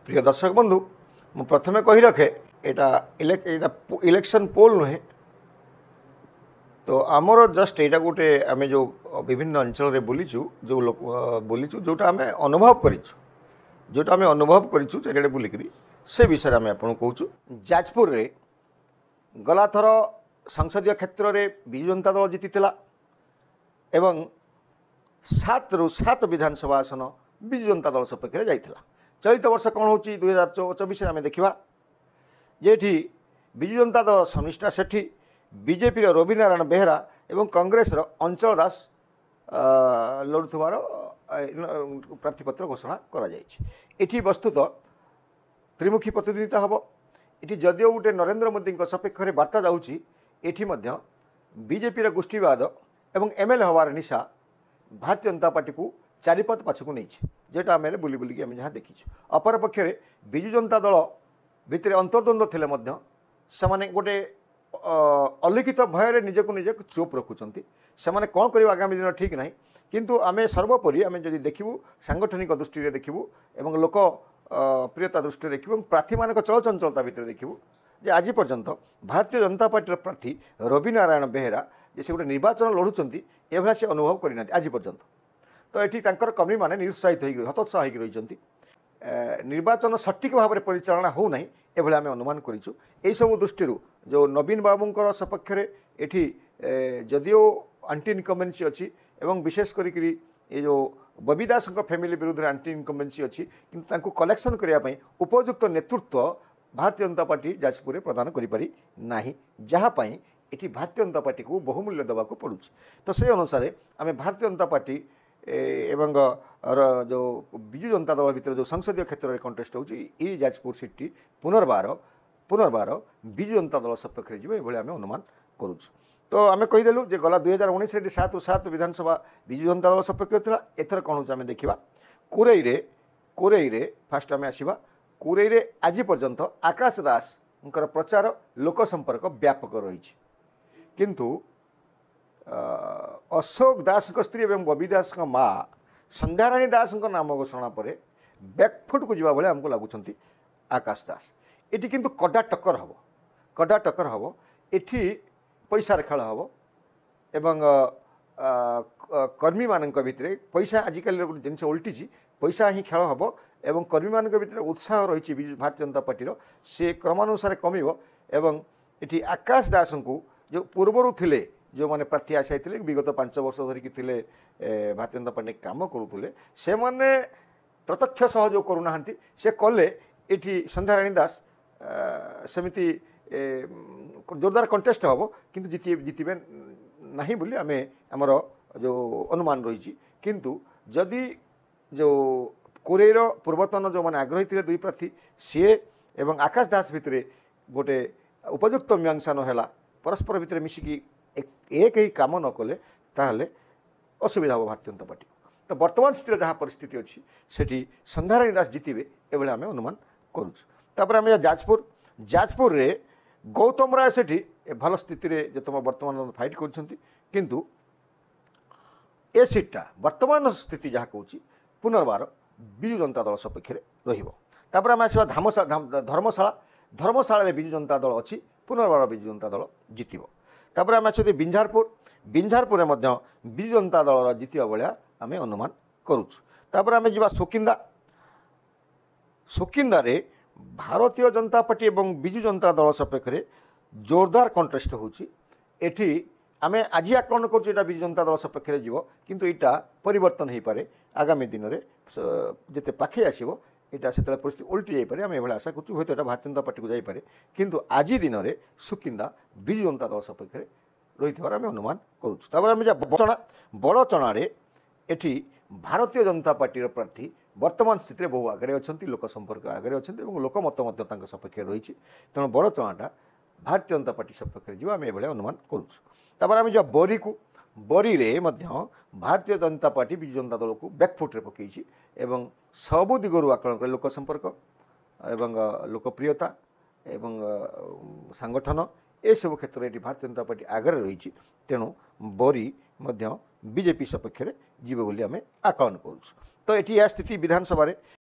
प्रिय दर्शक बंधु मु प्रथमे कही रखे एटा इलेक्शन पोल नुहे तो आमर जस्ट यहाँ गोटे आम जो विभिन्न अंचल में बुलीचु जो लोक बुलीचु जोटा आम अनुभव करूँ जोटा आम अनुभव करूँ चारिड़े बुलिक से विषय आम आपको कहूँ। जाजपुर रे गला थर संसदीय क्षेत्र में विजु जनता दल जीति एवं 7 रु 7 विधानसभा आसन विजु जनता दल सपक्ष में जाइथिला। चलित वर्ष कौन हो 2024 आम देखा जेठी विजु जनता दल सनिष्ठा सेठी बीजेपी रवि नारायण बेहरा एवं कांग्रेस अंचल दास लड़ुवार प्रार्थीपत्र घोषणा करा वस्तुत त्रिमुखी प्रतिद्वंदिता हम ये जदिव गोटे नरेंद्र मोदी सपेक्ष में बार्ता जाऊँगी ये बीजेपी गोष्ठीवाद एवं एमएलए हवार निशा भारतीय जनता पार्टी को चारिपथ पछक नहीं जेटा आम बुली बुलिकी आम जहाँ देखीचु। अपरपक्ष विजु जनता दल भितर अंतर्द्वंद थे से गोटे अलिखित भय निजक निजे चुप रखुंट से कौन कर आगामी दिन ठीक ना किंतु आम सर्वोपरि आम जब देखू सांगठनिक दृष्टि देखू एवं लोक प्रियता दृष्टि देखू प्रार्थी मान चलचंचलता भितर देखू जे आज पर्यंत भारतीय जनता पार्टी प्रार्थी रवि नारायण बेहरा जे से गोटे निर्वाचन लड़ुंट एभा से अनुभव करना आज पर्यंत तो ये कर्मी मैंने निरुत्साहित हतोत्साह हो रही निर्वाचन सठिक भाव में परिचालना होना एभली आम अनुमान करूँ। सब दृष्टि जो नवीन बाबूंकर सपक्ष ये जदिओ आंटी इनकम्बेन्सी अच्छी एवं विशेष करी ये जो बबी दास फैमिली विरुद्ध आंटी इनकम्बेन्सी अच्छी किंतु कलेक्शन करने उपयुक्त नेतृत्व भारतीय जनता पार्टी जाजपुर प्रदान करी ना जहाँपाई ये भारतीय जनता पार्टी को बहुमूल्य देवाक पड़ू। तो से अनुसार आम भारतीय जनता पार्टी एवं जो विजु जनता दल भितर जो संसदीय क्षेत्र में कंटेस्ट होगी जाजपुर सीट पुनर्बार विजु जनता दल सपक्ष में ये आम अनुमान करूँ। तो आम कहीदेलु जे गला 2019 7 रु 7 विधानसभा विजु जनता दल सपक्ष था। एथर कौन हो देखा कोरेई फास्ट आम आसवा कोरेई आज पर्यंत आकाश दास प्रचार लोक संपर्क व्यापक रही किंतु अशोक दास स्त्री एवं बबी दास माँ संध्याराणी दास नाम घोषणा पर बैकफुट को जावा आमको लगुंट आकाश दास ये किंतु कड़ा टक्कर हम ये पैसार खेल हम एवं कर्मी मान भितर पैसा आजिकल गोटे जिन उल्टी पैसा ही खेल हम एवं कर्मी मान भितर उत्साह रही भारतीय जनता पार्टी से क्रमानुसार कमिव एवं ये आकाश दास को जो पूर्वर थे जो मैंने प्रार्थी आशाई थे विगत 5 वर्ष धरिकी थे भारतीय जनता पार्टी काम करुले से मैंने प्रत्यक्ष सहयोग करूना से कले ये संध्याराणी दास सेमती जोरदार कंटेस्ट हम किंतु जीतबे नहीं बोली आम आमर जो अनुमान रही किंतु जदि जो कोरेईर पूर्वतन जो मैंने आग्रही थे दुई प्रार्थी सी एवं आकाश दास भितर गोटे उपयुक्त मीमांसा नहला परस्पर भितर मिसिकी एक ही काम न कले ताहले असुविधा हो भारतीय जनता पार्टी को। तो वर्तमान स्थिति जहाँ परिस्थिति अच्छी सेठी संध्याराणी दास जीतबे एभली आम अनुमान करुँ। आम जाजपुर रे गौतम राय सेठी भल स्थिति रे जो तुम वर्तमान फाइट किंतु ए सीटा वर्तमान स्थिति जहाँ कहूँ पुनर्बार विजु जनता दल सपक्ष रही। आम आसवा धर्मशाला विजु जनता दल अच्छी पुनर्बार विजु जनता दल जीतब। आम आस बिंझारपुर विजु जनता दल जीतवा भाया आम अनुमान करुँ। आम जा सुकिंदा भारतीय जनता पार्टी एवं विजु जनता दल सपक्ष जोरदार कंटेस्ट होती आम आज आकलन कर विजु जनता दल सपक्ष जीव किंतु यहाँ परिवर्तन हो पारे आगामी दिन में जिते पाखे आसो यहाँ से परिस्थिति उल्टी जापे आम ये आशा करूँ हूँ भारतीय जनता पार्टी को जापे किंतु आज दिन में सुकिंदा विजु जनता दल सपक्ष रही आम अनुमान करुँ। बड़चणारे एटी भारतीय जनता पार्टी प्रार्थी वर्तमान स्थिति में बहु आगे अच्छा लोक संपर्क आगे अच्छा लोक मत सपक्ष रही तेणु बड़चणाटा भारतीय जनता पार्टी सपक्ष जी आम ये अनुमान करुँ। आम जा बरी रे भारतीय जनता पार्टी विजु जनता दल को बैकफुट्रे पकई एवं सबु दिगरू आकलन कर लोक संपर्क एवं लोकप्रियता एवं सांगठन ए सब क्षेत्र में भारतीय जनता पार्टी आगे रही तेणु बरी बीजेपी सपक्ष जीव बोली आम आकलन करुँ। तो ये स्थिति विधानसभा